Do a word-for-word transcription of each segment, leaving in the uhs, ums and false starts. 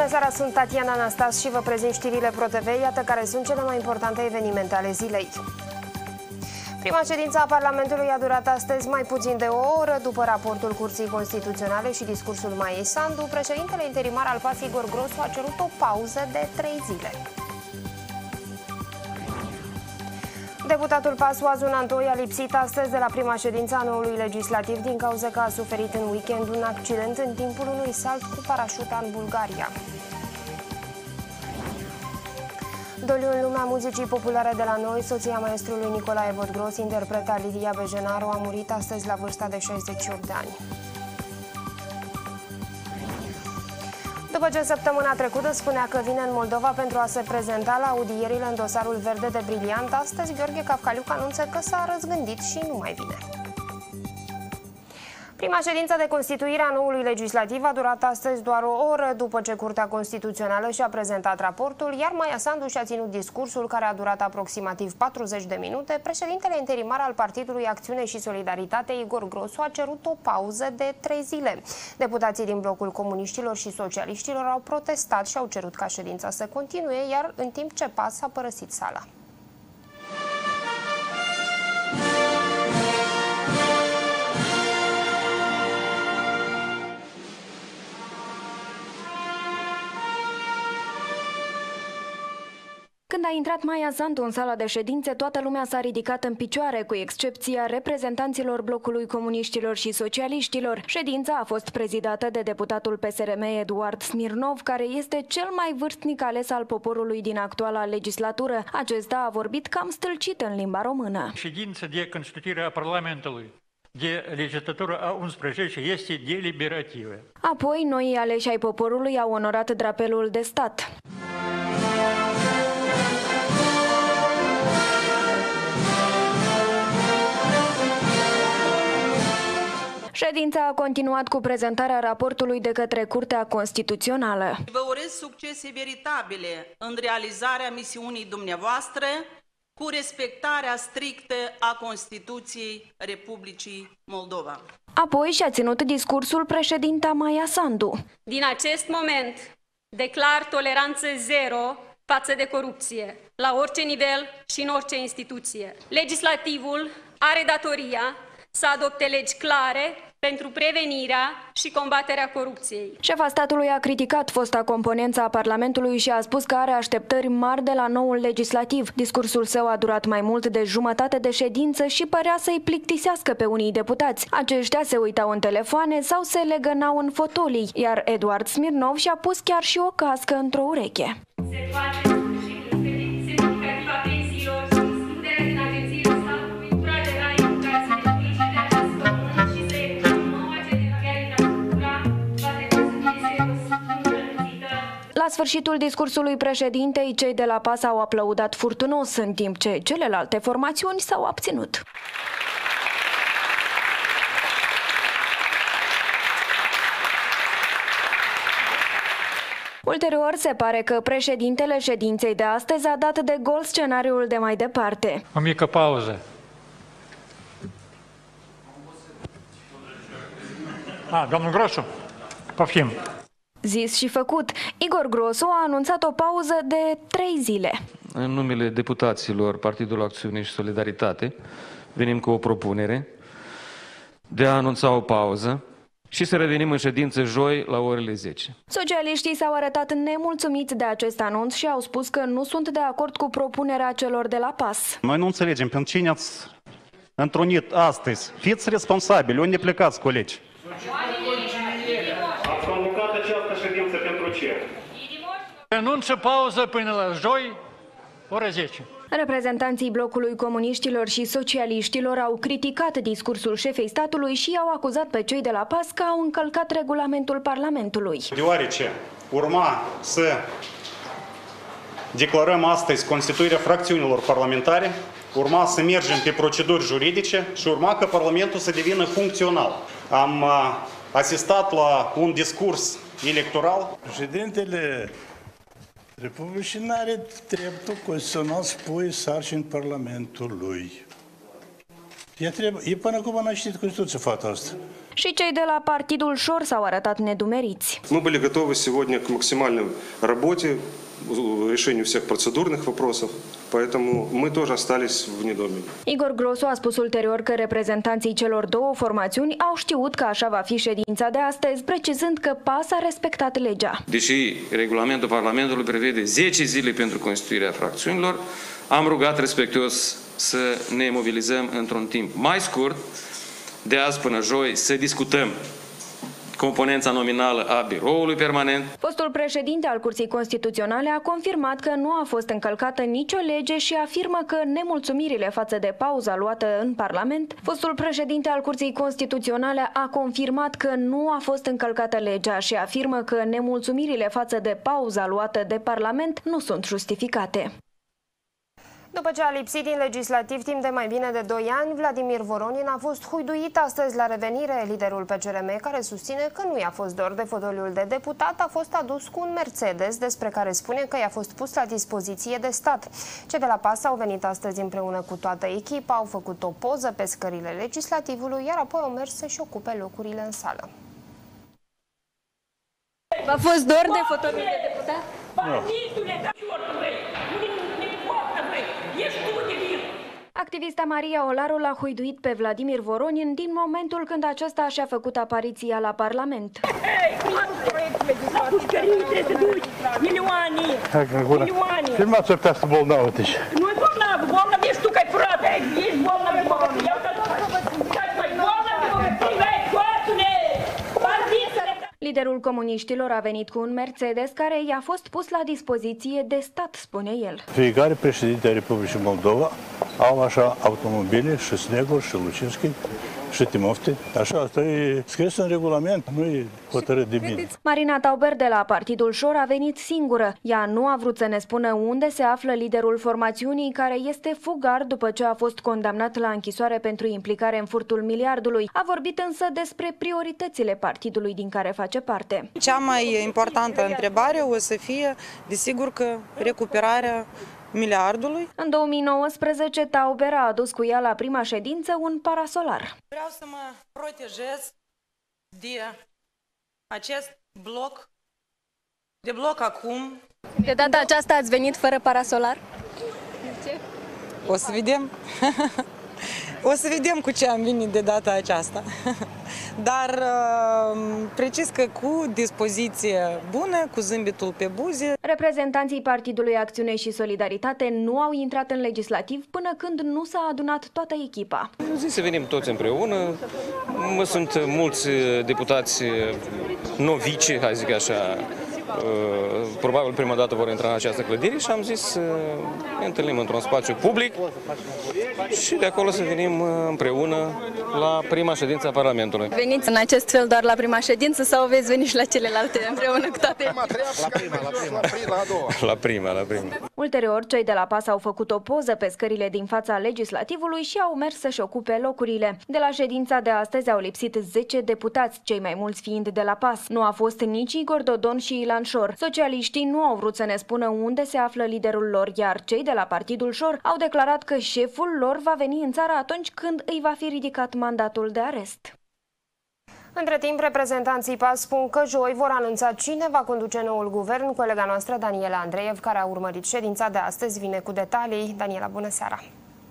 seara, sunt Tatiana Anastas și vă prezint știrile ProTV. Iată care sunt cele mai importante evenimente ale zilei. Prima ședință a Parlamentului a durat astăzi mai puțin de o oră. După raportul Curții Constituționale și discursul Maiei Sandu, președintele interimar al P A S, Igor Grosu, a cerut o pauză de trei zile. Deputatul P A S Oazu Nantoi a lipsit astăzi de la prima ședință a noului legislativ din cauza că a suferit în weekend un accident în timpul unui salt cu parașuta în Bulgaria. Doliu în lumea muzicii populare de la noi, soția maestrului Nicolae Vodgros, interpreta Lidia Bejenaru, a murit astăzi la vârsta de șaizeci și opt de ani. După ce săptămâna trecută spunea că vine în Moldova pentru a se prezenta la audierile în dosarul Verde de Briliant, astăzi Gheorghe Cafcaliuc anunță că s-a răzgândit și nu mai vine. Prima ședință de constituire a noului legislativ a durat astăzi doar o oră după ce Curtea Constituțională și-a prezentat raportul, iar Maia Sandu și-a ținut discursul care a durat aproximativ patruzeci de minute. Președintele interimar al Partidului Acțiune și Solidaritate, Igor Grosu, a cerut o pauză de trei zile. Deputații din blocul comuniștilor și socialiștilor au protestat și au cerut ca ședința să continue, iar în timp ce P A S a părăsit sala. Când a intrat Maia Sandu în sala de ședințe, toată lumea s-a ridicat în picioare, cu excepția reprezentanților blocului comuniștilor și socialiștilor. Ședința a fost prezidată de deputatul P S R M Eduard Smirnov, care este cel mai vârstnic ales al poporului din actuala legislatură. Acesta a vorbit cam stâlcit în limba română. Ședința de constituire a Parlamentului de legislatură a unsprezece este deliberativă. Apoi, noii aleși ai poporului au onorat drapelul de stat. Ședința a continuat cu prezentarea raportului de către Curtea Constituțională. Vă urez succese veritabile în realizarea misiunii dumneavoastră cu respectarea strictă a Constituției Republicii Moldova. Apoi și-a ținut discursul președinta Maia Sandu. Din acest moment declar toleranță zero față de corupție, la orice nivel și în orice instituție. Legislativul are datoria să adopte legi clare pentru prevenirea și combaterea corupției. Șefa statului a criticat fosta componență a Parlamentului și a spus că are așteptări mari de la noul legislativ. Discursul său a durat mai mult de jumătate de ședință și părea să-i plictisească pe unii deputați. Aceștia se uitau în telefoane sau se legănau în fotolii, iar Eduard Smirnov și-a pus chiar și o cască într-o ureche. Se poate semnificativa pensiilor și excluderea din agențiile statului, încurajarea educației publice de acest pământ și să evităm noua generare de infrastructura va trebui să fie serios îmbunătățită. La sfârșitul discursului președintei, cei de la P A S au aplaudat furtunos, în timp ce celelalte formațiuni s-au abținut. Ulterior, se pare că președintele ședinței de astăzi a dat de gol scenariul de mai departe. O mică pauză. A, domnul Grosu, poftim. Zis și făcut, Igor Grosu a anunțat o pauză de trei zile. În numele deputaților Partidul Acțiune și Solidaritate venim cu o propunere de a anunța o pauză și să revenim în ședință joi la orele zece. Socialiștii s-au arătat nemulțumiți de acest anunț și au spus că nu sunt de acord cu propunerea celor de la P A S. Noi nu înțelegem pentru cine ați întrunit astăzi. Fiți responsabili, unde plecați, colegi? Ați convocat această ședință pentru ce? Anunță pauză până la joi, ora zece. Reprezentanții blocului comuniștilor și socialiștilor au criticat discursul șefei statului și i-au acuzat pe cei de la P A S că au încălcat regulamentul Parlamentului. Deoarece urma să declarăm astăzi constituirea fracțiunilor parlamentare, urma să mergem pe proceduri juridice și urma ca Parlamentul să devină funcțional. Am asistat la un discurs electoral. Președintele Republicii nu are dreptul constituțional să pui sarcini Parlamentului. E, trebuie, e până acum n-a citit Constituția fata asta. și cei de la Partidul Șor s-au arătat nedumeriți. Мы были готовы сегодня к максимальной работе, решению всех процедурных вопросов, поэтому мы тоже остались в недоумении. Igor Grosu a spus ulterior că reprezentanții celor două formațiuni au știut că așa va fi ședința de astăzi, precizând că P A S a respectat legea. Deși regulamentul Parlamentului prevede zece zile pentru constituirea fracțiunilor, am rugat respectuos să ne mobilizăm într-un timp mai scurt, de azi până joi, să discutăm componența nominală a biroului permanent. Fostul președinte al Curții Constituționale a confirmat că nu a fost încălcată nicio lege și afirmă că nemulțumirile față de pauza luată în Parlament. Fostul președinte al Curții Constituționale a confirmat că nu a fost încălcată legea și afirmă că nemulțumirile față de pauza luată de Parlament nu sunt justificate. După ce a lipsit din legislativ timp de mai bine de doi ani, Vladimir Voronin a fost huiduit astăzi la revenire. Liderul P C R M, care susține că nu i-a fost dor de fotoliul de deputat, a fost adus cu un Mercedes, despre care spune că i-a fost pus la dispoziție de stat. Cei de la P A S au venit astăzi împreună cu toată echipa, au făcut o poză pe scările legislativului, iar apoi au mers să-și ocupe locurile în sală. V-a fost dor de fotoliul de deputat? Nu. Activista Maria Olaru l-a huiduit pe Vladimir Voronin din momentul când acesta și-a făcut apariția la Parlament. Filmați-o pe asta bolnavă, deci. Nu-i bolnavă, bolnavă ești tu, că-i furată, ești bolnavă, bolnavă. Liderul comuniștilor a venit cu un Mercedes care i-a fost pus la dispoziție de stat, spune el. Fiecare președinte a Republicii Moldova au așa automobile și Sneguri și Lucinski și Timofte. Așa, asta e scris în regulament, nu e hotărât de mine. Marina Tauber de la Partidul Șor a venit singură. Ea nu a vrut să ne spună unde se află liderul formațiunii, care este fugar după ce a fost condamnat la închisoare pentru implicare în furtul miliardului. A vorbit însă despre prioritățile partidului din care face parte. Cea mai importantă întrebare o să fie, desigur, că recuperarea miliardului. În două mii nouăsprezece, Tauber a adus cu ea la prima ședință un parasolar. Vreau să mă protejez de acest bloc, de bloc acum. De data aceasta ați venit fără parasolar? Ce? O să vedem. O să vedem cu ce am venit de data aceasta. Dar precis că cu dispoziție bună, cu zâmbetul pe buze. Reprezentanții Partidului Acțiune și Solidaritate nu au intrat în legislativ până când nu s-a adunat toată echipa. Eu zic să venim toți împreună. Mă sunt mulți deputați novici, hai zic așa, probabil prima dată vor intra în această clădire și am zis să ne întâlnim într-un spațiu public și de acolo să venim împreună la prima ședință a Parlamentului. Veniți în acest fel doar la prima ședință sau veți veni și la celelalte împreună cu toate? La prima, la prima, la prima, la a doua. La prima, la prima. Ulterior, cei de la P A S au făcut o poză pe scările din fața legislativului și au mers să-și ocupe locurile. De la ședința de astăzi au lipsit zece deputați, cei mai mulți fiind de la P A S. Nu a fost nici Igor Dodon și Ilan Șor. Socialiștii nu au vrut să ne spună unde se află liderul lor, iar cei de la Partidul Șor au declarat că șeful lor va veni în țară atunci când îi va fi ridicat mandatul de arest. Între timp, reprezentanții P A S spun că joi vor anunța cine va conduce noul guvern. Colega noastră, Daniela Andreev, care a urmărit ședința de astăzi, vine cu detalii. Daniela, bună seara!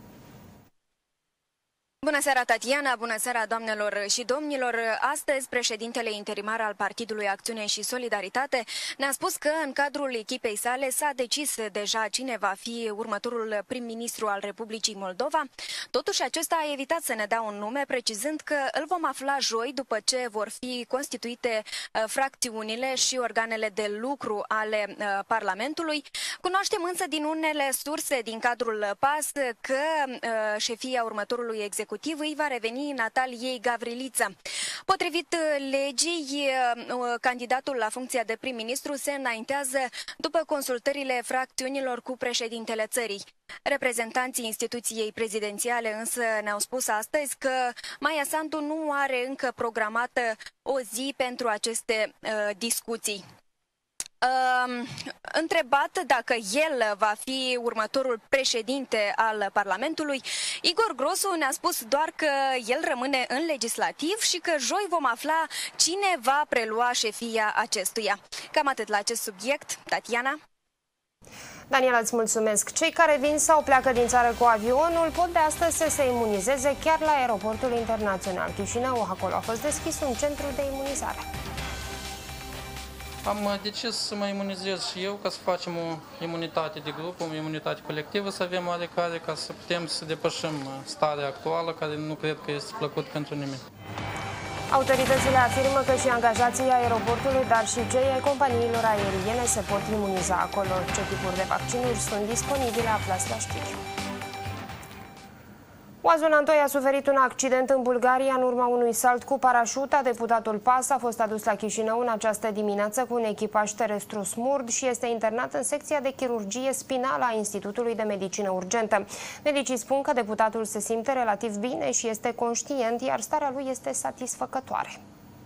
Bună seara, Tatiana! Bună seara, doamnelor și domnilor! Astăzi, președintele interimar al Partidului Acțiune și Solidaritate ne-a spus că în cadrul echipei sale s-a decis deja cine va fi următorul prim-ministru al Republicii Moldova. Totuși, acesta a evitat să ne dea un nume, precizând că îl vom afla joi după ce vor fi constituite fracțiunile și organele de lucru ale Parlamentului. Cunoaștem însă din unele surse din cadrul P A S că șefia următorului executiv îi va reveni Nataliei Gavriliță. Potrivit legii, candidatul la funcția de prim-ministru se înaintează după consultările fracțiunilor cu președintele țării. Reprezentanții instituției prezidențiale însă ne-au spus astăzi că Maia Sandu nu are încă programată o zi pentru aceste uh, discuții. Uh, întrebat dacă el va fi următorul președinte al Parlamentului, Igor Grosu ne-a spus doar că el rămâne în legislativ și că joi vom afla cine va prelua șefia acestuia. Cam atât la acest subiect. Tatiana? Daniela, îți mulțumesc. Cei care vin sau pleacă din țară cu avionul pot de astăzi să se imunizeze chiar la aeroportul internațional Chișinău. Acolo a fost deschis un centru de imunizare. Am decis să mă imunizez și eu ca să facem o imunitate de grup, o imunitate colectivă, să avem oarecare, ca să putem să depășim starea actuală, care nu cred că este plăcut pentru nimeni. Autoritățile afirmă că și angajații aeroportului, dar și cei ai companiilor aeriene se pot imuniza acolo. Ce tipuri de vaccinuri sunt disponibile, aflați la știri. Oazul Antoi a suferit un accident în Bulgaria în urma unui salt cu parașuta. Deputatul P A S a fost adus la Chișinău în această dimineață cu un echipaj terestru smurd și este internat în secția de chirurgie spinală a Institutului de Medicină Urgentă. Medicii spun că deputatul se simte relativ bine și este conștient, iar starea lui este satisfăcătoare.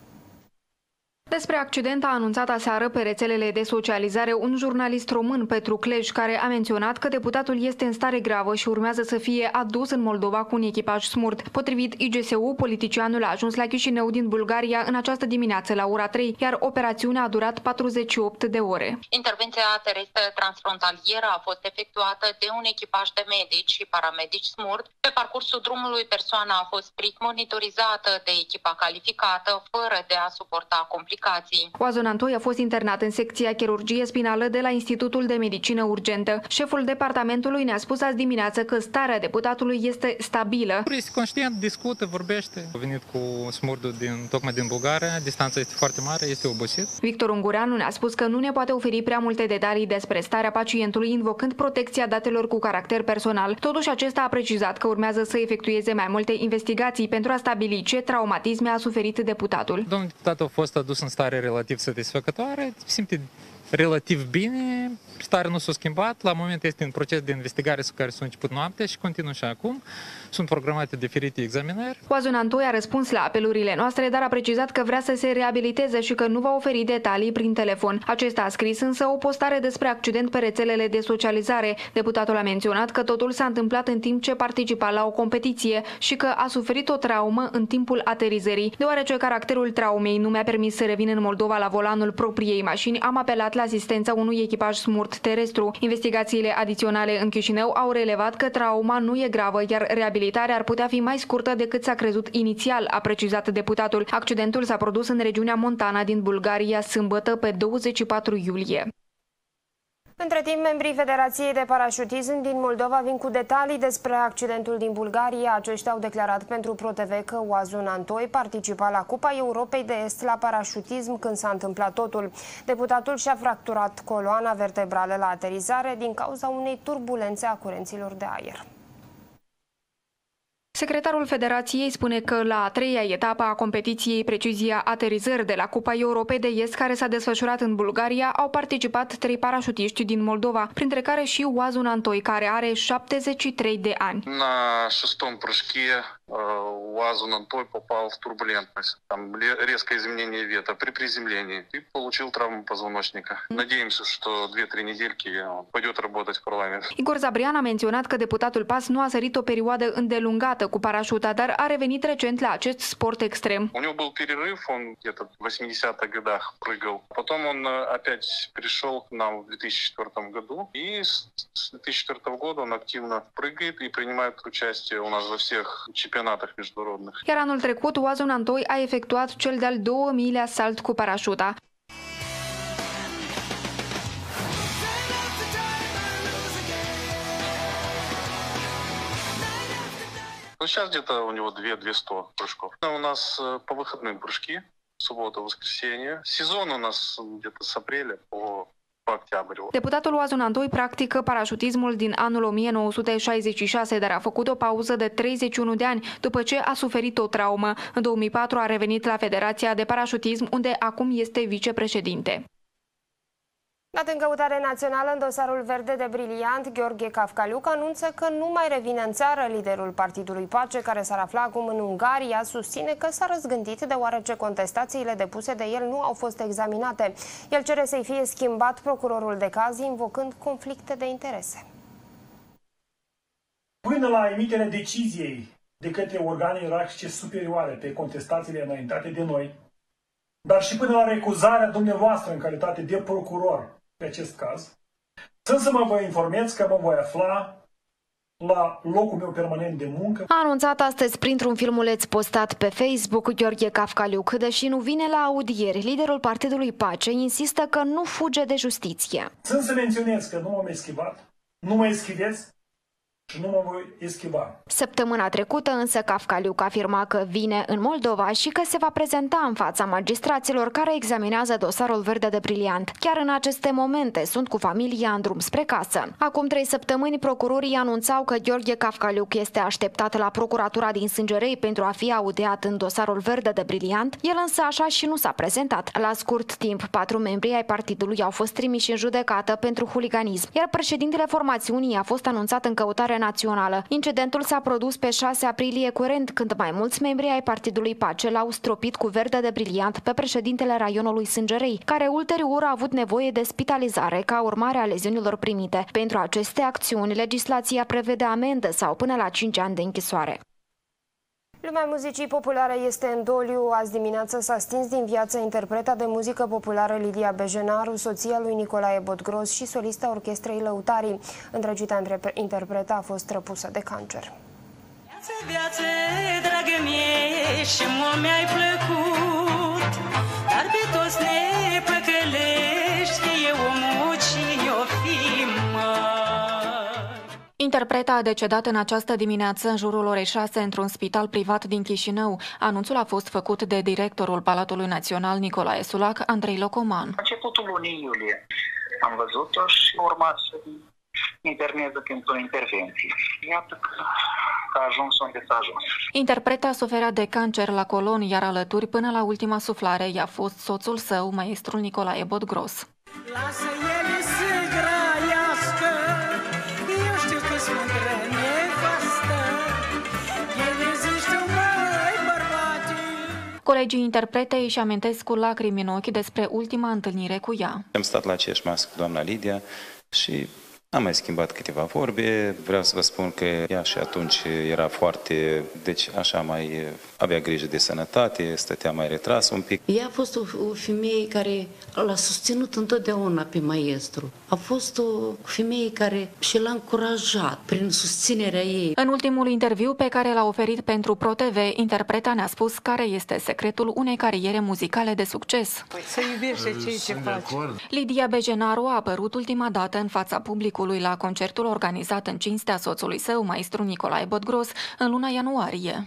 Despre accident a anunțat aseară pe rețelele de socializare un jurnalist român, Petru Clej, care a menționat că deputatul este în stare gravă și urmează să fie adus în Moldova cu un echipaj smurd. Potrivit I G S U, politicianul a ajuns la Chișinău din Bulgaria în această dimineață la ora trei, iar operațiunea a durat patruzeci și opt de ore. Intervenția terestră transfrontalieră a fost efectuată de un echipaj de medici și paramedici smurd. Pe parcursul drumului, persoana a fost strict monitorizată de echipa calificată, fără de a suporta complicații. Oazul Antoi a fost internat în secția chirurgie spinală de la Institutul de Medicină Urgentă. Șeful departamentului ne-a spus azi dimineață că starea deputatului este stabilă. Este conștient, discută, vorbește. A venit cu smurdul din, tocmai din Bulgaria, distanța este foarte mare, este obosit. Victor Ungureanu ne-a spus că nu ne poate oferi prea multe detalii despre starea pacientului, invocând protecția datelor cu caracter personal. Totuși, acesta a precizat că urmează să efectueze mai multe investigații pentru a stabili ce traumatisme a suferit deputatul. Domnul deputat a fost adus în stare relativ satisfăcătoare, simte relativ bine, starea nu s-a schimbat, la moment este în proces de investigare cu care s-a început noaptea și continuă și acum. Sunt programate diferite examinări. Oazul Antoi a răspuns la apelurile noastre, dar a precizat că vrea să se reabiliteze și că nu va oferi detalii prin telefon. Acesta a scris însă o postare despre accident pe rețelele de socializare. Deputatul a menționat că totul s-a întâmplat în timp ce participa la o competiție și că a suferit o traumă în timpul aterizării. Deoarece caracterul traumei nu mi-a permis să revin în Moldova la volanul propriei mașini, am apelat la asistența unui echipaj smurt terestru. Investigațiile adiționale în Chișinău au relevat că trauma nu e gravă, iar reabilitarea ar putea fi mai scurtă decât s-a crezut inițial, a precizat deputatul. Accidentul s-a produs în regiunea Montana din Bulgaria sâmbătă pe douăzeci și patru iulie. Între timp, membrii Federației de Parașutism din Moldova vin cu detalii despre accidentul din Bulgaria. Aceștia au declarat pentru ProTV că Oazul Antoi participa la Cupa Europei de Est la parașutism când s-a întâmplat totul. Deputatul și-a fracturat coloana vertebrală la aterizare din cauza unei turbulențe a curenților de aer. Secretarul Federației spune că la a treia etapă a competiției Precizia Aterizări de la Cupa Europei de Est, care s-a desfășurat în Bulgaria, au participat trei parașutiști din Moldova, printre care și Oazul Antoi, care are șaptezeci și trei de ani. На шестом прыжке Oazul Antoi попал в турбулентность. Там резкое изменение ветра при приземлении и получил травму позвоночника. Надеемся, что две-три недельки он пойдет работать в парламент. Igor Zabrian a menționat că deputatul P A S nu a sărit o perioadă îndelungată cu parașuta, dar a revenit recent la acest sport extrem. У него был перерыв, он где-то в восьмидесятых годах прыгал. Потом он опять пришел к нам в две тысячи четвёртом году. И с две тысячи четвёртого года он активно прыгает и принимает участие у нас во всех чемпионатах международных. Iar anul trecut, Oazul Antoi a efectuat cel de-al două milea salt cu parașuta. Ну, сейчас где-то у него две-две сто прыжков. У нас по выходным прыжки, суббота, воскресенье. Сезон у нас где-то с апреля по Deputatul Oazul Antoi practică parașutismul din anul o mie nouă sute șaizeci și șase, dar a făcut o pauză de treizeci și unu de ani după ce a suferit o traumă. În două mii patru a revenit la Federația de Parașutism, unde acum este vicepreședinte. Dat în căutare națională în dosarul verde de briliant, Gheorghe Cafcaliuc anunță că nu mai revine în țară. Liderul Partidului Pace, care s-ar afla acum în Ungaria, susține că s-a răzgândit deoarece contestațiile depuse de el nu au fost examinate. El cere să-i fie schimbat procurorul de caz, invocând conflicte de interese. Până la emiterea deciziei de către organe ierarhice superioare pe contestațiile înaintate de noi, dar și până la recuzarea dumneavoastră în calitate de procuror pe acest caz, sunt să mă vă informez că mă voi afla la locul meu permanent de muncă. A anunțat astăzi printr-un filmuleț postat pe Facebook Gheorghe Cafcaliuc. Deși nu vine la audieri, liderul Partidului Pace insistă că nu fuge de justiție. Sunt să menționez că nu m-am eschivat, nu mă eschiveți și nu mă voi eschiva. Săptămâna trecută însă Cafcaliuc afirma că vine în Moldova și că se va prezenta în fața magistraților care examinează dosarul verde de briliant. Chiar în aceste momente sunt cu familia în drum spre casă. Acum trei săptămâni procurorii anunțau că Gheorghe Cafcaliuc este așteptat la procuratura din Sângerei pentru a fi audiat în dosarul verde de briliant. El însă așa și nu s-a prezentat. La scurt timp, patru membri ai partidului au fost trimiși în judecată pentru huliganism, iar președintele formațiunii a fost anunțat în căutare națională. Incidentul s-a produs pe șase aprilie curent, când mai mulți membri ai Partidului Pace l-au stropit cu verde de briliant pe președintele raionului Sângerei, care ulterior a avut nevoie de spitalizare ca urmare a leziunilor primite. Pentru aceste acțiuni, legislația prevede amendă sau până la cinci ani de închisoare. Lumea muzicii populare este în doliu. Azi dimineață s-a stins din viață interpreta de muzică populară Lidia Bejenaru, soția lui Nicolae Botgros și solista orchestrei Lăutarii. Întregita interpretă a fost răpusă de cancer. Viață, viață, dragă mie, și mă mi-ai plăcut, dar pe toți ne păcălești, că e omul cine-o fi, mă. Interpreta a decedat în această dimineață în jurul orei șase într-un spital privat din Chișinău. Anunțul a fost făcut de directorul Palatului Național Nicolae Sulac, Andrei Locoman. Începutul lunii iulie am văzut-o și urma să interneze pentru intervenție. Iată că a ajuns unde s-a ajuns. Interpreta suferea de cancer la colon, iar alături până la ultima suflare i-a fost soțul său, maestrul Nicolae Botgros. Lasă ele să graiască, eu știu că sunt nevastă, ele zici tu, măi, bărbate. Colegii interpretei își amintesc cu lacrimi în ochi despre ultima întâlnire cu ea. Am stat la aceeași masă cu doamna Lidia și am mai schimbat câteva vorbe. Vreau să vă spun că ea și atunci era foarte, deci așa mai avea grijă de sănătate, stătea mai retras un pic. Ea a fost o, o femeie care l-a susținut întotdeauna pe maestru. A fost o femeie care și l-a încurajat prin susținerea ei. În ultimul interviu pe care l-a oferit pentru ProTV, interpreta ne-a spus care este secretul unei cariere muzicale de succes. Să iubești ceea ce faci. Lidia Bejenaru a apărut ultima dată în fața publicului la concertul organizat în cinstea soțului său, maestru Nicolae Botgros, în luna ianuarie.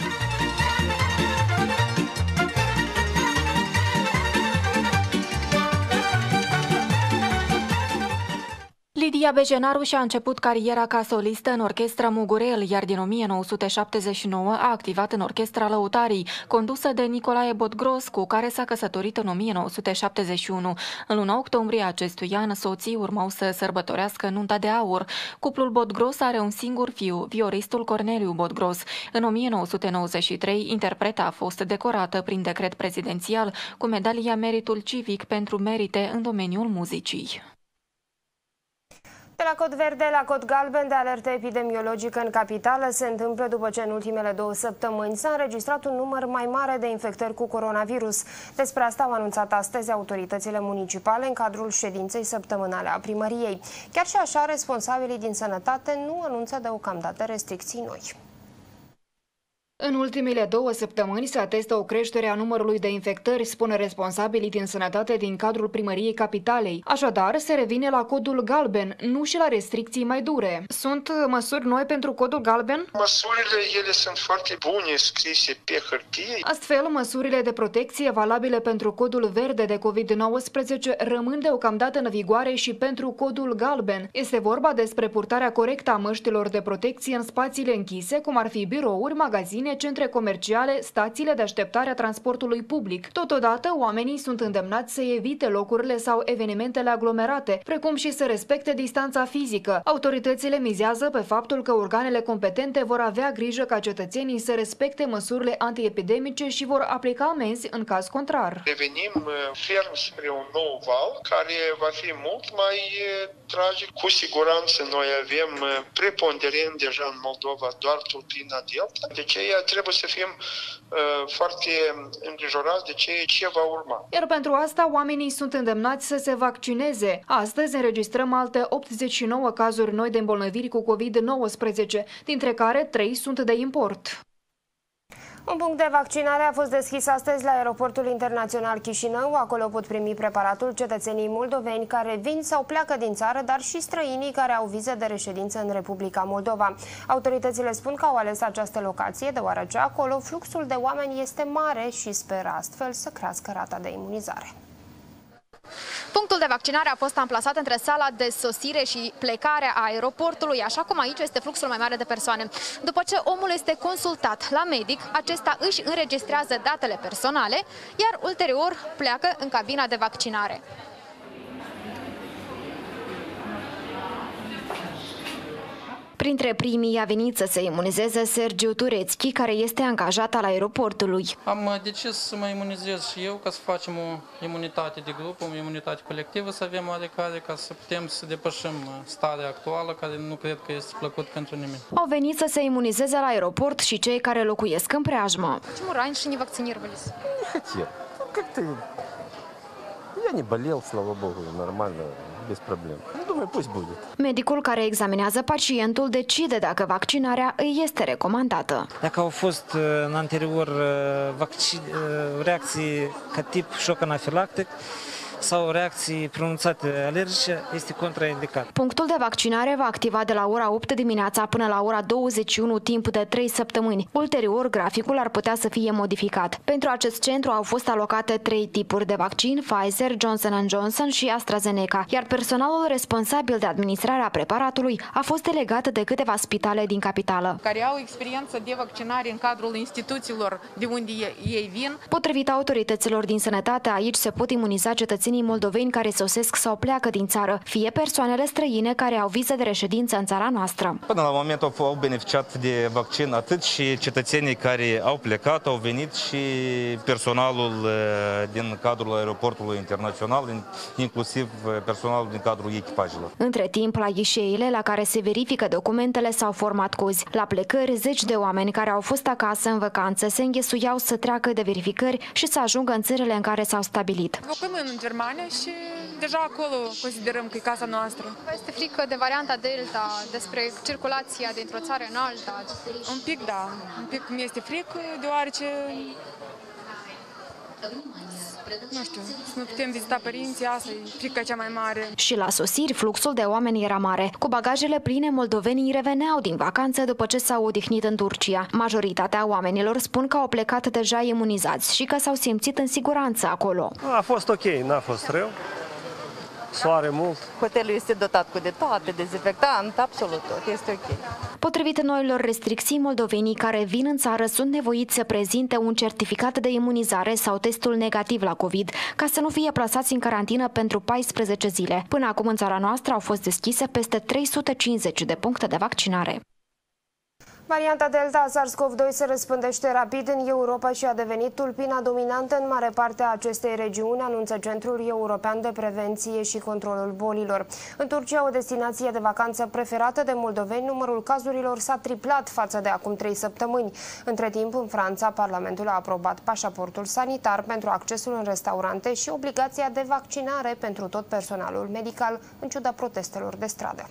Lidia Bejenaru și-a început cariera ca solistă în orchestra Mugurel, iar din o mie nouă sute șaptezeci și nouă a activat în orchestra Lăutarii, condusă de Nicolae Botgros, cu care s-a căsătorit în o mie nouă sute șaptezeci și unu. În luna octombrie acestui an, soții urmau să sărbătorească nunta de aur. Cuplul Botgros are un singur fiu, vioristul Corneliu Botgros. În o mie nouă sute nouăzeci și trei, interpreta a fost decorată prin decret prezidențial cu medalia Meritul Civic pentru merite în domeniul muzicii. De la cod verde la cod galben de alertă epidemiologică în capitală se întâmplă după ce în ultimele două săptămâni s-a înregistrat un număr mai mare de infectări cu coronavirus. Despre asta au anunțat astăzi autoritățile municipale în cadrul ședinței săptămânale a primăriei. Chiar și așa, responsabilii din sănătate nu anunță deocamdată restricții noi. În ultimele două săptămâni se atestă o creștere a numărului de infectări, spune responsabilii din sănătate din cadrul primăriei capitalei. Așadar, se revine la codul galben, nu și la restricții mai dure. Sunt măsuri noi pentru codul galben? Măsurile, ele sunt foarte bune, scrise pe hârtie. Astfel, măsurile de protecție valabile pentru codul verde de COVID nouăsprezece rămân deocamdată în vigoare și pentru codul galben. Este vorba despre purtarea corectă a măștilor de protecție în spațiile închise, cum ar fi birouri, magazine, magazine, centre comerciale, stațiile de așteptare a transportului public. Totodată, oamenii sunt îndemnați să evite locurile sau evenimentele aglomerate, precum și să respecte distanța fizică. Autoritățile mizează pe faptul că organele competente vor avea grijă ca cetățenii să respecte măsurile antiepidemice și vor aplica amenzi în caz contrar. Revenim ferm spre un nou val care va fi mult mai tragic. Cu siguranță noi avem preponderent deja în Moldova doar tulpina Delta. De aceea trebuie să fim uh, foarte îngrijorați de ce, ce va urma. Iar pentru asta oamenii sunt îndemnați să se vaccineze. Astăzi înregistrăm alte optzeci și nouă cazuri noi de îmbolnăviri cu COVID nouăsprezece, dintre care trei sunt de import. Un punct de vaccinare a fost deschis astăzi la aeroportul internațional Chișinău. Acolo pot primi preparatul cetățenii moldoveni care vin sau pleacă din țară, dar și străinii care au vize de reședință în Republica Moldova. Autoritățile spun că au ales această locație deoarece acolo fluxul de oameni este mare și speră astfel să crească rata de imunizare. Punctul de vaccinare a fost amplasat între sala de sosire și plecare a aeroportului, așa cum aici este fluxul mai mare de persoane. După ce omul este consultat la medic, acesta își înregistrează datele personale, iar ulterior pleacă în cabina de vaccinare. Printre primii a venit să se imunizeze Sergiu Turețchi, care este angajat al aeroportului. Am decis să mă imunizez și eu ca să facem o imunitate de grup, o imunitate colectivă, să avem oarecare, ca să putem să depășim starea actuală, care nu cred că este plăcut pentru nimeni. Au venit să se imunizeze la aeroport și cei care locuiesc în preajmă. Почему раньше не вакцинировались? Не хотел. Как-то я не болел, слава богу, нормально. Без проблем. Nu, думаю, păi будет. Medicul care examinează pacientul decide dacă vaccinarea îi este recomandată. Dacă au fost în anterior vaccin, reacții ca tip șoc anafilactic sau reacții pronunțate alergice, este contraindicat. Punctul de vaccinare va activa de la ora opt dimineața până la ora douăzeci și unu timp de trei săptămâni. Ulterior, graficul ar putea să fie modificat. Pentru acest centru au fost alocate trei tipuri de vaccin, Pfizer, Johnson and Johnson și AstraZeneca, iar personalul responsabil de administrarea preparatului a fost delegat de câteva spitale din capitală. Care au experiență de vaccinare în cadrul instituțiilor de unde ei vin. Potrivit autorităților din sănătate, aici se pot imuniza cetățenii moldoveni care sosesc sau pleacă din țară, fie persoanele străine care au viză de reședință în țara noastră. Până la moment au beneficiat de vaccin atât și cetățenii care au plecat, au venit și personalul din cadrul aeroportului internațional, inclusiv personalul din cadrul echipajelor. Între timp, la ghișeile la care se verifică documentele s-au format cozi. La plecări, zeci de oameni care au fost acasă în vacanță se înghesuiau să treacă de verificări și să ajungă în țările în care s-au stabilit. În Germania și deja acolo considerăm că e casa noastră. Este frică de varianta Delta, despre circulația dintr-o țară în alta? Un pic, da. Un pic mi este frică, deoarece nu știu, să nu putem vizita părinții, asta e frica cea mai mare. Și la sosiri, fluxul de oameni era mare. Cu bagajele pline, moldovenii reveneau din vacanță după ce s-au odihnit în Turcia. Majoritatea oamenilor spun că au plecat deja imunizați și că s-au simțit în siguranță acolo. A fost ok, n-a fost rău. Soare mult. Hotelul este dotat cu de toate, dezinfectant, absolut tot, este ok. Potrivit noilor restricții, moldovenii care vin în țară sunt nevoiți să prezinte un certificat de imunizare sau testul negativ la COVID, ca să nu fie plasați în carantină pentru paisprezece zile. Până acum în țara noastră au fost deschise peste trei sute cincizeci de puncte de vaccinare. Varianta Delta SARS-CoV doi se răspândește rapid în Europa și a devenit tulpina dominantă în mare parte a acestei regiuni, anunță Centrul European de Prevenție și Controlul Bolilor. În Turcia, o destinație de vacanță preferată de moldoveni, numărul cazurilor s-a triplat față de acum trei săptămâni. Între timp, în Franța, Parlamentul a aprobat pașaportul sanitar pentru accesul în restaurante și obligația de vaccinare pentru tot personalul medical, în ciuda protestelor de stradă.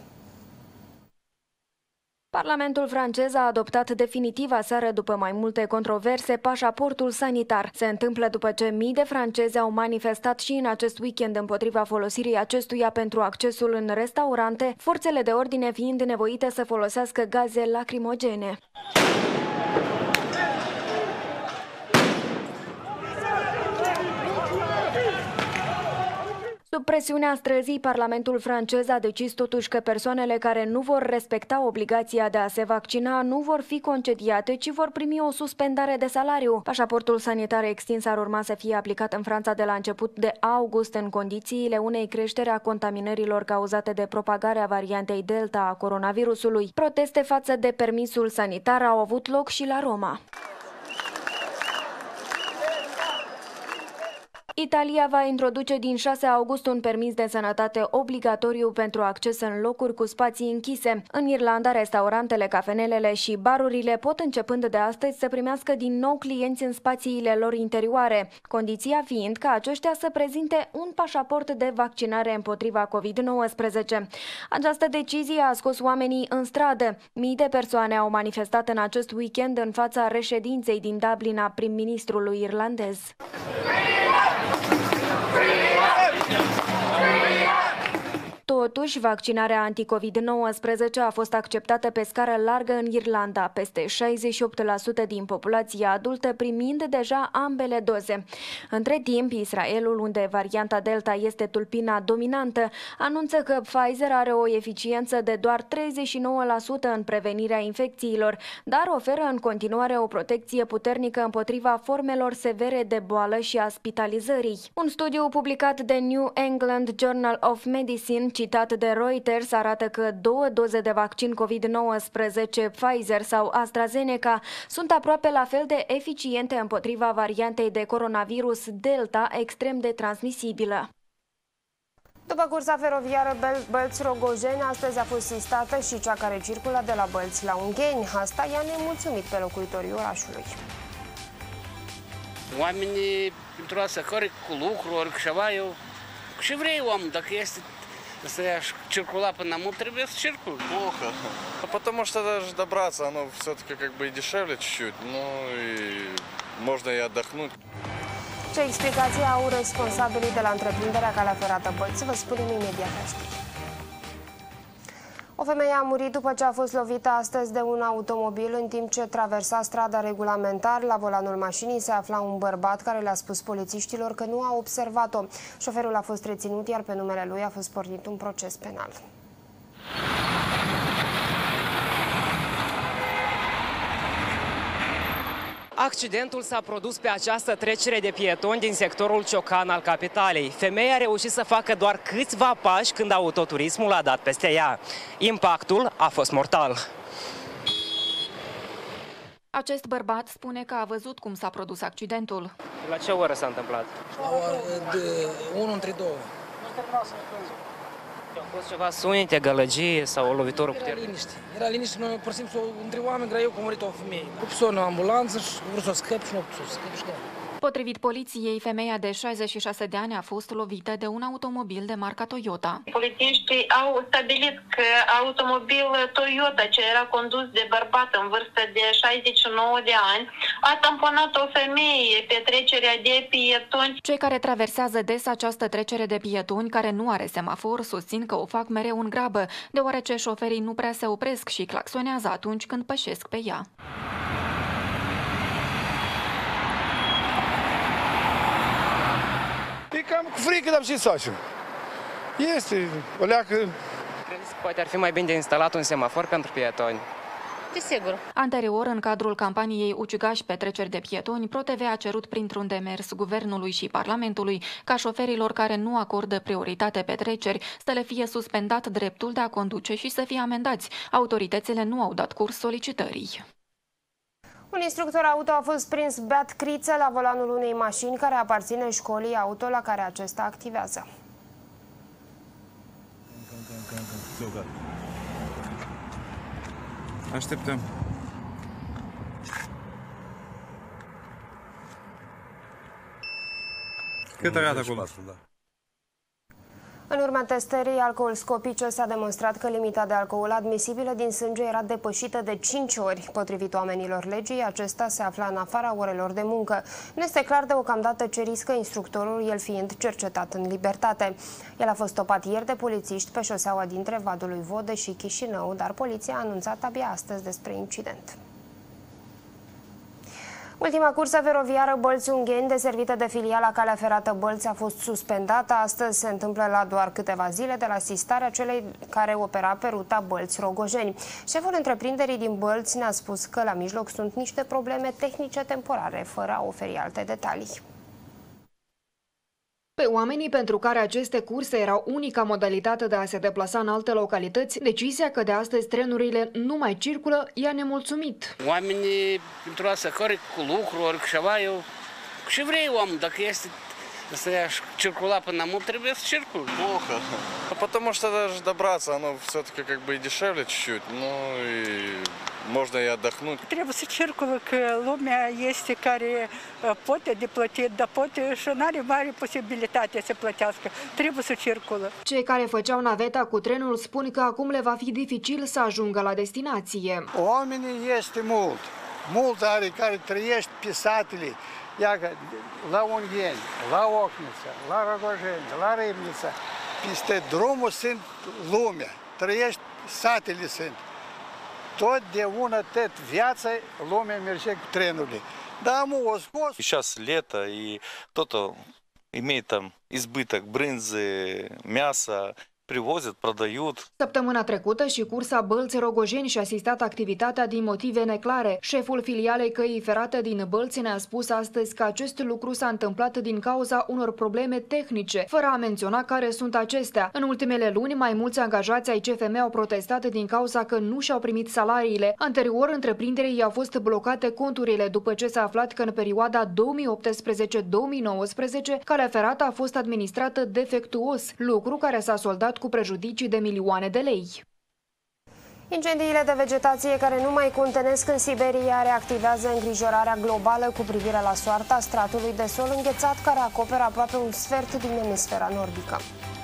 Parlamentul francez a adoptat definitiv aseară, după mai multe controverse, pașaportul sanitar. Se întâmplă după ce mii de francezi au manifestat și în acest weekend împotriva folosirii acestuia pentru accesul în restaurante, forțele de ordine fiind nevoite să folosească gaze lacrimogene. Sub presiunea străzii, Parlamentul francez a decis totuși că persoanele care nu vor respecta obligația de a se vaccina nu vor fi concediate, ci vor primi o suspendare de salariu. Pașaportul sanitar extins ar urma să fie aplicat în Franța de la început de august, în condițiile unei creșteri a contaminărilor cauzate de propagarea variantei Delta a coronavirusului. Proteste față de permisul sanitar au avut loc și la Roma. Italia va introduce din șase august un permis de sănătate obligatoriu pentru acces în locuri cu spații închise. În Irlanda, restaurantele, cafenelele și barurile pot începând de astăzi să primească din nou clienți în spațiile lor interioare, condiția fiind ca aceștia să prezinte un pașaport de vaccinare împotriva COVID nouăsprezece. Această decizie a scos oamenii în stradă. Mii de persoane au manifestat în acest weekend în fața reședinței din Dublin a prim-ministrului irlandez. Totuși, vaccinarea anti-COVID nouăsprezece a fost acceptată pe scară largă în Irlanda, peste șaizeci și opt la sută din populația adultă primind deja ambele doze. Între timp, Israelul, unde varianta Delta este tulpina dominantă, anunță că Pfizer are o eficiență de doar treizeci și nouă la sută în prevenirea infecțiilor, dar oferă în continuare o protecție puternică împotriva formelor severe de boală și a spitalizării. Un studiu publicat de New England Journal of Medicine, citat de Reuters, arată că două doze de vaccin COVID nouăsprezece, Pfizer sau AstraZeneca, sunt aproape la fel de eficiente împotriva variantei de coronavirus Delta, extrem de transmisibilă. După cursa feroviară Bălți-Rogojeni, astăzi a fost sistată și cea care circulă de la Bălți la Ungheni. Asta i-a nemulțumit pe locuitorii orașului. Oamenii, pentru a să care cu lucru, ori cu ceva, eu... Ce vrei, om, dacă este să circula până mult, trebuie să circul. Плохо. Потому что даже добраться, оно все-таки как бы дешевле чуть-чуть, ну и можно и отдохнуть. Ce explicații au responsabilii de la întreprinderea Calea Ferată Bălți? Vă spunem imediat la știri. O femeie a murit după ce a fost lovită astăzi de un automobil în timp ce traversa strada regulamentar. La volanul mașinii se afla un bărbat care le-a spus polițiștilor că nu a observat-o. Șoferul a fost reținut, iar pe numele lui a fost pornit un proces penal. Accidentul s-a produs pe această trecere de pietoni din sectorul Ciocan al capitalei. Femeia a reușit să facă doar câțiva pași când autoturismul a dat peste ea. Impactul a fost mortal. Acest bărbat spune că a văzut cum s-a produs accidentul. La ce oră s-a întâmplat? La ora de unu între două. A fost ceva sunete, gălăgie sau o lovitură puternică? Era liniște. Era liniște, noi, pur și simplu, între oameni greu că a murit o femeie. Cu persoană în ambulanță și vreau să o scăp și nu a putut să scăp și gata. Potrivit poliției, femeia de șaizeci și șase de ani a fost lovită de un automobil de marca Toyota. Polițiștii au stabilit că automobil Toyota, ce era condus de bărbat în vârstă de șaizeci și nouă de ani, a tamponat o femeie pe trecerea de pietoni. Cei care traversează des această trecere de pietoni, care nu are semafor, susțin că o fac mereu în grabă, deoarece șoferii nu prea se opresc și claxonează atunci când pășesc pe ea. E cam cu frică, dar ce să facem? Este o leacă... Credeți că poate ar fi mai bine de instalat un semafor pentru pietoni? Desigur. Anterior, în cadrul campaniei Ucigaș pe treceri de pietoni, ProTV a cerut printr-un demers Guvernului și Parlamentului ca șoferilor care nu acordă prioritate pe treceri să le fie suspendat dreptul de a conduce și să fie amendați. Autoritățile nu au dat curs solicitării. Un instructor auto a fost prins beat criță la volanul unei mașini care aparține școlii auto la care acesta activează. Așteptăm. Cât arată acolo? În urma testării alcoolscopice s-a demonstrat că limita de alcool admisibilă din sânge era depășită de cinci ori. Potrivit oamenilor legii, acesta se afla în afara orelor de muncă. Nu este clar deocamdată ce riscă instructorul, el fiind cercetat în libertate. El a fost stopat ieri de polițiști pe șoseaua dintre Vadul lui Vode și Chișinău, dar poliția a anunțat abia astăzi despre incident. Ultima cursă feroviară Bălți-Ungheni, deservită de filiala Calea Ferată Bălți, a fost suspendată. Astăzi se întâmplă la doar câteva zile de la sistarea celei care opera pe ruta Bălți-Rogojeni. Șeful întreprinderii din Bălți ne-a spus că la mijloc sunt niște probleme tehnice temporare, fără a oferi alte detalii. Pe oamenii pentru care aceste curse erau unica modalitate de a se deplasa în alte localități, decizia că de astăzi trenurile nu mai circulă i-a nemulțumit. Oamenii pentru asta care cu lucru, ori cu ceva, eu și vrei om, dacă este să circula până mult, trebuie să circul. Плохо. Потому что даже добраться, оно все-таки как бы и dешевле чуть-чуть, ну и можно и отдохнуть. Trebuie să circulă, că lumea este care poate de plătit, dar poate și nu are mare posibilitate să plătească. Trebuie să circulă. Cei care făceau naveta cu trenul spun că acum le va fi dificil să ajungă la destinație. Oamenii este mult. Mult are care trăiește pe satele. Iată, la Ungheni, la Ocnița, la Rogojeni, la Râmnița. Peste drumul sunt lumea. Trăiește, satele sunt. Totdeauna, tot viața, lumea merge cu trenurile. Да, мы его скос. Сейчас лето, и кто-то имеет там избыток брынзы, мяса, привозят, продают. Săptămâna trecută și cursa Bălți-Rogojeni și-a asistat activitatea din motive neclare. Șeful filialei Căii Ferate din Bălți ne-a spus astăzi că acest lucru s-a întâmplat din cauza unor probleme tehnice, fără a menționa care sunt acestea. În ultimele luni, mai mulți angajați ai C F M au protestat din cauza că nu și-au primit salariile. Anterior, întreprinderii i-au fost blocate conturile după ce s-a aflat că în perioada două mii optsprezece două mii nouăsprezece calea ferată a fost administrată defectuos, lucru care s-a soldat cu prejudicii de milioane de lei. Incendiile de vegetație care nu mai contenesc în Siberia reactivează îngrijorarea globală cu privire la soarta stratului de sol înghețat care acoperă aproape un sfert din emisfera nordică.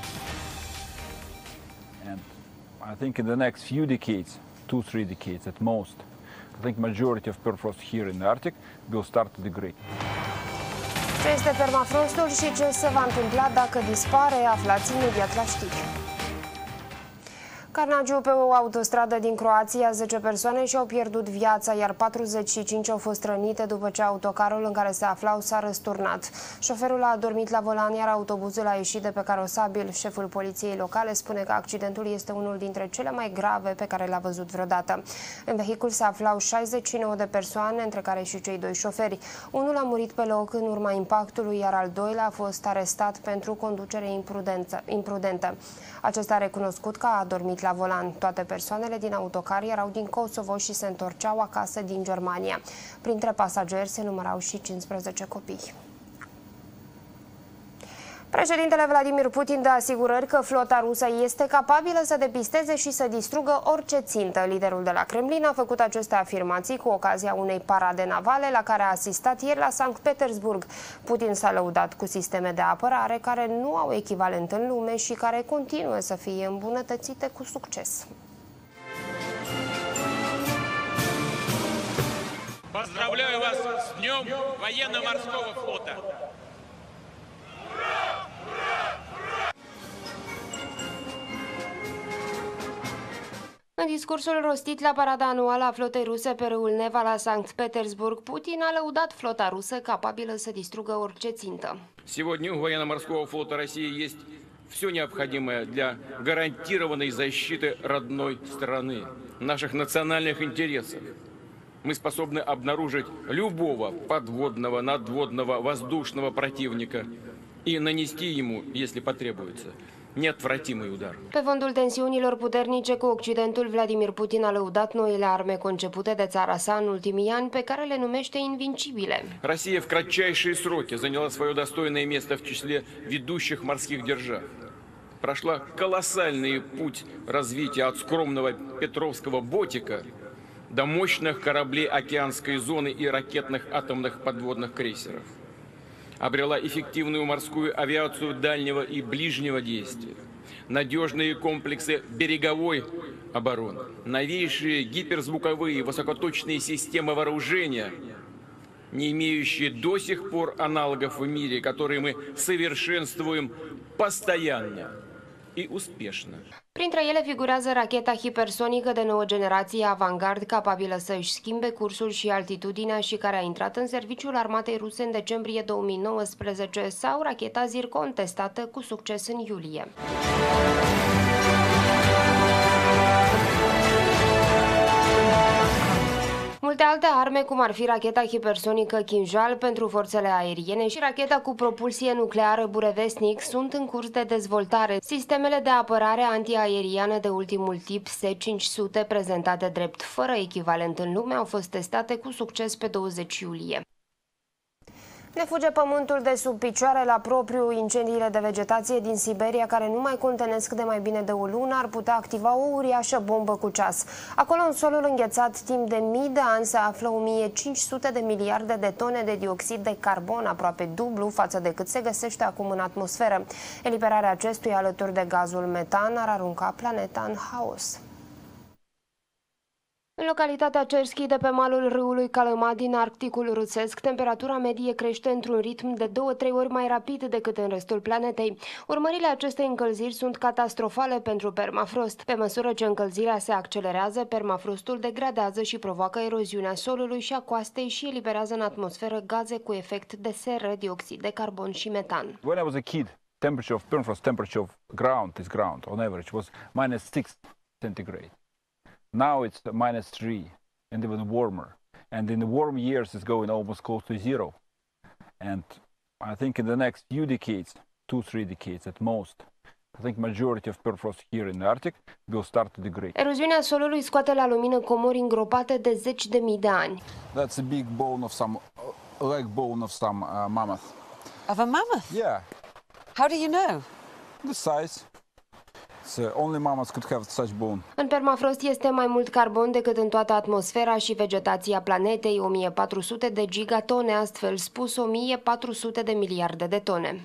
And I think in the next few decades, two, three decades at most, I think majority of permafrost here in the Arctic will start to degrade. Ce este permafrostul și ce se va întâmpla dacă dispare, aflați imediat la știri. Carnagiu pe o autostradă din Croația, zece persoane și-au pierdut viața, iar patruzeci și cinci au fost rănite după ce autocarul în care se aflau s-a răsturnat. Șoferul a adormit la volan, iar autobuzul a ieșit de pe carosabil. Șeful poliției locale spune că accidentul este unul dintre cele mai grave pe care le-a văzut vreodată. În vehicul se aflau șaizeci și nouă de persoane, între care și cei doi șoferi. Unul a murit pe loc în urma impactului, iar al doilea a fost arestat pentru conducere imprudentă. Acesta a recunoscut că a adormit la volan. Toate persoanele din autocar erau din Kosovo și se întorceau acasă din Germania. Printre pasageri se numărau și cincisprezece copii. Președintele Vladimir Putin dă asigurări că flota rusă este capabilă să depisteze și să distrugă orice țintă. Liderul de la Kremlin a făcut aceste afirmații cu ocazia unei parade navale la care a asistat ieri la Sankt Petersburg. Putin s-a lăudat cu sisteme de apărare care nu au echivalent în lume și care continuă să fie îmbunătățite cu succes. Поздравляю вас с Днем военно-морского флота! În discursul rostit la parada anuală a flotei ruse pe râul Neva la Sankt Petersburg, Putin a lăudat flota rusă capabilă să distrugă orice țintă. Сегодня у военно-морского флота России есть все необходимое для гарантированной защиты родной страны, наших национальных интересов. Мы способны обнаружить любого подводного, надводного, воздушного противника и нанести ему, если потребуется, neatfratimый удар. Pe fondul tensiunilor puternice cu Occidentul, Vladimir Putin a lăudat noile arme concepute de țara sa în ultimii ani, pe care le numește invincibile. Россия в кратчайшие сроки заняла свое достойное место в числе ведущих морских держав. Прошла колоссальный путь развития от скромного Петровского ботика до мощных кораблей океанской зоны и ракетных атомных подводных крейсеров. Обрела эффективную морскую авиацию дальнего и ближнего действия, надежные комплексы береговой обороны, новейшие гиперзвуковые высокоточные системы вооружения, не имеющие до сих пор аналогов в мире, которые мы совершенствуем постоянно и успешно. Printre ele figurează racheta hipersonică de nouă generație Avangard, capabilă să își schimbe cursul și altitudinea și care a intrat în serviciul armatei ruse în decembrie două mii nouăsprezece, sau racheta Zircon, testată cu succes în iulie. Multe alte arme, cum ar fi racheta hipersonică Kinjal pentru forțele aeriene și racheta cu propulsie nucleară Burevestnik, sunt în curs de dezvoltare. Sistemele de apărare antiaeriană de ultimul tip S cinci sute, prezentate drept fără echivalent în lume, au fost testate cu succes pe douăzeci iulie. Ne fuge pământul de sub picioare la propriu. Incendiile de vegetație din Siberia, care nu mai contenesc de mai bine de o lună, ar putea activa o uriașă bombă cu ceas. Acolo, în solul înghețat timp de mii de ani, se află o mie cinci sute de miliarde de tone de dioxid de carbon, aproape dublu față de cât se găsește acum în atmosferă. Eliberarea acestuia, alături de gazul metan, ar arunca planeta în haos. În localitatea Cerski, de pe malul râului Calăma din Arcticul rusesc, temperatura medie crește într-un ritm de două-trei ori mai rapid decât în restul planetei. Urmările acestei încălziri sunt catastrofale pentru permafrost. Pe măsură ce încălzirea se accelerează, permafrostul degradează și provoacă eroziunea solului și a coastei și eliberează în atmosferă gaze cu efect de seră, dioxid de carbon și metan. When I was a kid, temperature of permafrost, temperature of ground, this ground on average was minus six centigrade. Now it's minus three and even warmer. And in the warm years it's going almost close to zero. And I think in the next few decades, two, three decades at most, I think majority of permafrost here in the Arctic will start to degrade. Eroziunea solului scoate la lumină comori îngropate de zeci de mii de ani. That's a big bone of some, uh, leg bone of some uh, mammoth. Of a mammoth? Yeah. How do you know? The size. So only mammoths could have such bone. În permafrost este mai mult carbon decât în toată atmosfera și vegetația planetei, o mie patru sute de gigatone, astfel spus o mie patru sute de miliarde de tone.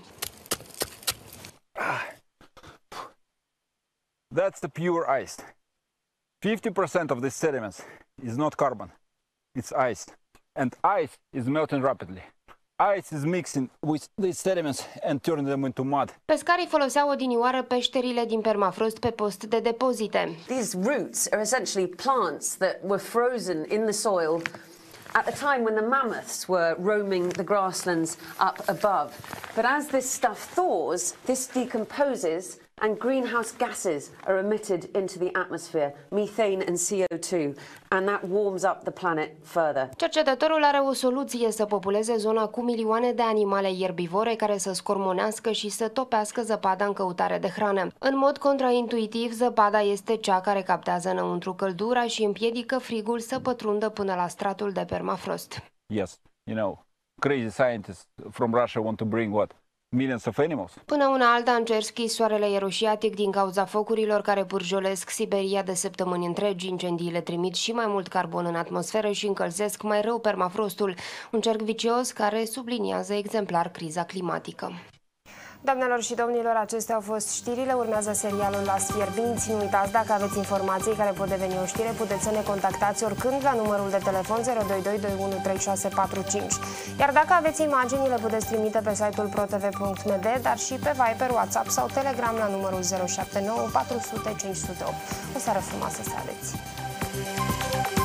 That's the pure ice. fifty percent of this sediments is not carbon, it's ice. And ice is melting rapidly. Ice is mixing with these sediments and turning them into mud. Pescarii foloseau odinioară peșterile din permafrost pe post de depozite. These roots are essentially plants that were frozen in the soil at the time when the mammoths were roaming the grasslands up above. But as this stuff thaws, this decomposes and greenhouse gases are emitted into the atmosphere, methane and C O two, and that warms up the planet further. Cercetătorul are o soluție: să populeze zona cu milioane de animale ierbivore care să scormonească și să topească zăpada în căutare de hrană. În mod contraintuitiv, zăpada este cea care captează înăuntru căldura și împiedică frigul să pătrundă până la stratul de permafrost. Yes, you know, crazy scientists from Russia want to bring what? Millions of animals. Până una alta, în Cerski, soarele e roșiatic din cauza focurilor care pârjolesc Siberia de săptămâni întregi. Incendiile trimit și mai mult carbon în atmosferă și încălzesc mai rău permafrostul, un cerc vicios care subliniază exemplar criza climatică. Doamnelor și domnilor, acestea au fost știrile. Urmează serialul Las Fierbinți. Nu uitați, dacă aveți informații care pot deveni o știre, puteți să ne contactați oricând la numărul de telefon zero doi doi doi unu trei șase patru cinci. Iar dacă aveți imagini, le puteți trimite pe site-ul protv punct m d, dar și pe Viber, WhatsApp sau Telegram la numărul zero șapte nouă patru zero zero cinci zero opt. O seară frumoasă să aveți!